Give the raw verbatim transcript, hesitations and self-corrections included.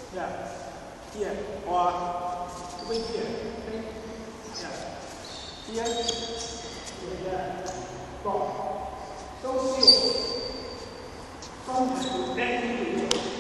呀，接花，这边接，嘿，呀，接，接接，高，收袖，双腿连体。